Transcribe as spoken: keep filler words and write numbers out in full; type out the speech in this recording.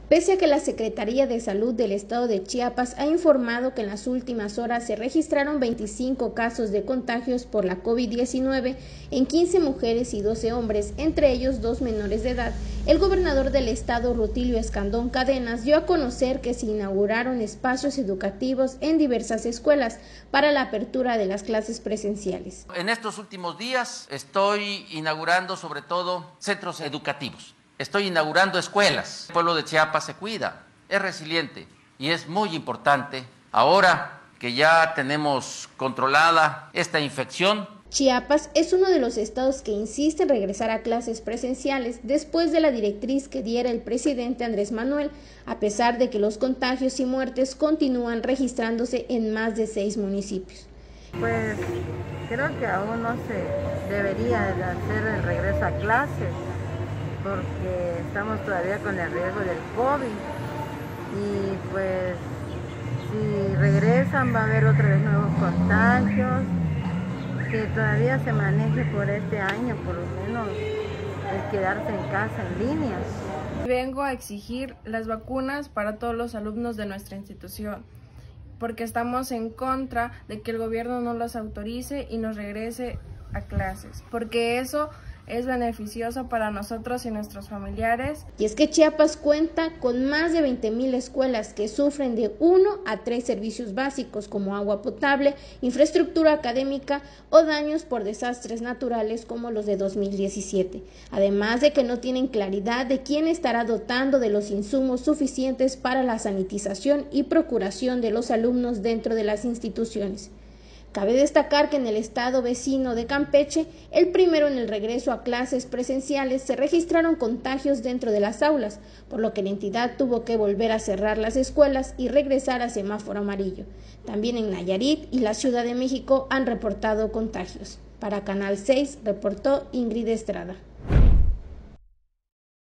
Pese a que la Secretaría de Salud del Estado de Chiapas ha informado que en las últimas horas se registraron veinticinco casos de contagios por la COVID diecinueve en quince mujeres y doce hombres, entre ellos dos menores de edad, el gobernador del estado, Rutilio Escandón Cadenas, dio a conocer que se inauguraron espacios educativos en diversas escuelas para la apertura de las clases presenciales. En estos últimos días estoy inaugurando sobre todo centros educativos. Estoy inaugurando escuelas. El pueblo de Chiapas se cuida, es resiliente y es muy importante ahora que ya tenemos controlada esta infección. Chiapas es uno de los estados que insiste en regresar a clases presenciales después de la directriz que diera el presidente Andrés Manuel, a pesar de que los contagios y muertes continúan registrándose en más de seis municipios. Pues creo que aún no se debería hacer el regreso a clases, porque estamos todavía con el riesgo del COVID y pues si regresan va a haber otra vez nuevos contagios, que todavía se maneje por este año, por lo menos el quedarse en casa en línea. Vengo a exigir las vacunas para todos los alumnos de nuestra institución, porque estamos en contra de que el gobierno no las autorice y nos regrese a clases, porque eso es beneficioso para nosotros y nuestros familiares. Y es que Chiapas cuenta con más de veinte mil escuelas que sufren de uno a tres servicios básicos como agua potable, infraestructura académica o daños por desastres naturales como los de dos mil diecisiete. Además de que no tienen claridad de quién estará dotando de los insumos suficientes para la sanitización y procuración de los alumnos dentro de las instituciones. Cabe destacar que en el estado vecino de Campeche, el primero en el regreso a clases presenciales, se registraron contagios dentro de las aulas, por lo que la entidad tuvo que volver a cerrar las escuelas y regresar a semáforo amarillo. También en Nayarit y la Ciudad de México han reportado contagios. Para Canal seis reportó Ingrid Estrada.